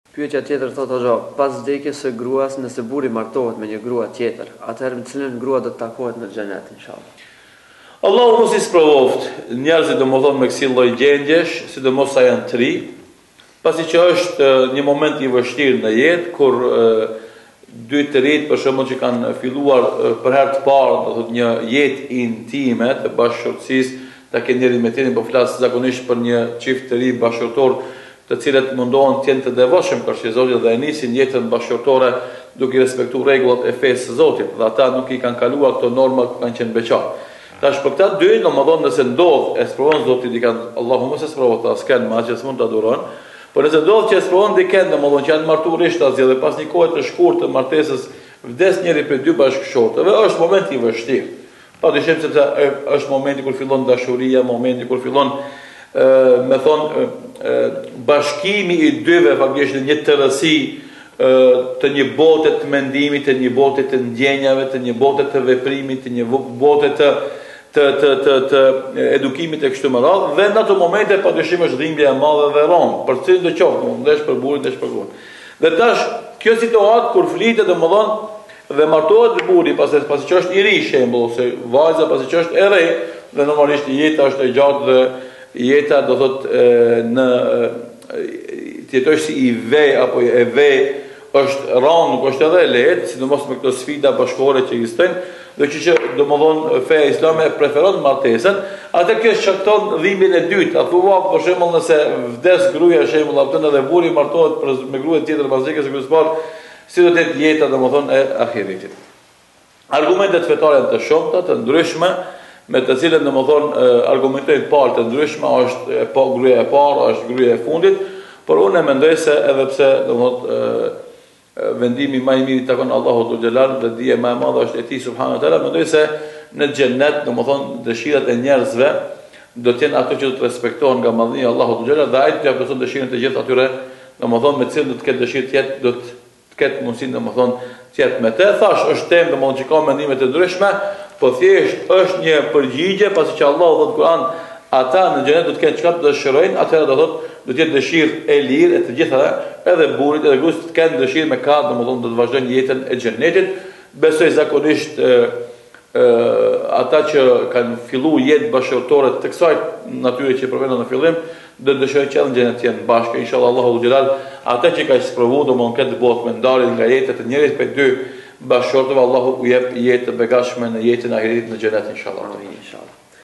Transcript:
Pyetja tjetër thotë hoxha, pas vdekjes së gruas, nëse burri martohet me një grua tjetër, atëherë me cilën grua do të takohet në xhenet inshallah. Allahu mos I sprovoft njerëzit domethënë me kësaj lloj gjendjesh, sidomos sa janë të ri, pasi që është një moment I vështirë në jetë kur dy të rinj për shembull që kanë filluar për herë të parë, do thotë një jetë intime të bashkëshortësisë, ta kenë njëri me tjetrin, po flas zakonisht për një çift të ri bashkëtorë, të cilët mundohen të jenë të devotshëm për Zotin dhe e nisin jetën bashkëtorë duke respektuar rregullat e fesë së Zotit. Dhe ata nuk I kanë kaluar këto norma, kanë qenë beqar. Tash për këta dy, domethënë nëse ndodh e sprovon Zoti dikant, Allahu mos e sprovon ta s'kan më që s'mund ta durojnë. Por nëse ndodh që e sprovon dikant, domethënë që janë martuarisht asgjë dhe pas një kohe të shkurtë të martesës vdes njëri prej dy bashkëshortëve, është moment I vështirë. Padyshim sepse është momenti kur fillon dashuria, momenti kur fillon me thonë bashkimi I dyve faktikisht në një tërësi të një bote të mendimit, të një bote të ndjenjave, të një bote të veprimit, të një bote të edukimit e kështu me radhë, dhe në ato momente padyshim është dhimbja e madhe dhe rronë, për cilin të qoftë, ndesh për burrin, ndesh për gruan. Dhe tash kjo situatë kur flitet domethënë dhe martohet burri pasi që është I ri shembull, ose vajza pasi që është e re, dhe normalisht jeta është e gjatë dhe jeta do thotë në tjetosh si I vej apo e vej është rronë, nuk është edhe e lehtë, sidomos me këto sfida bashkëkohore që ekzistojnë, dhe që domethënë feja islame preferon martesën, atë kjo shkakton dhimbjen e dytë. A thua për shembull nëse vdes gruaja shembull apo edhe burri martohet me gruan tjetër pas vdekjes së gruas parë, si do të jetë jeta domethënë e ahiretit. Argumentet fetare janë të shumta, të ndryshme, me të cilën domethënë argumentojnë palë të ndryshme, është gruaja e parë, është gruaja e fundit, por unë mendoj se edhe pse domethënë vendimi më I mirë I takon Allahut xhelal dhe dija më e madhe është e Tij subhanahu wa taala, mendoj se në xhennet domethënë dëshirat e njerëzve do të jenë ato që do të respektohen nga madhënia e Allahut xhelal dhe ai do t'ia plotëson dëshirën e gjithë atyre domethënë me cilën do të ketë dëshirë të jetë, do të ketë mundësinë domethënë të jetë me të. Thash është temë domethënë që ka mendime të ndryshme, po thjesht është një përgjigje pasi që Allahu thotë në Kur'an, ata në xhenet do të kenë çka të dëshirojnë, atëherë do thotë do të jetë dëshirë e lirë e të gjithave, edhe burrit edhe gruas të kenë dëshirë me ka, domethënë do të vazhdojnë jetën e xhenetit. Besoj zakonisht ata që kanë filluar jetë bashkëtorë të kësaj natyre që përmendëm në fillim, do të dëshirojnë që në xhenet të jenë bashkë, inshallah Allahu xhelal, ata që kanë sprovuar domethënë këtë botë me ndarjen nga jeta të njërit prej dy bashkëtorëve, Allahu u jep jetë të begatshme në jetën e ahiretit në xhenet inshallah. Inshallah.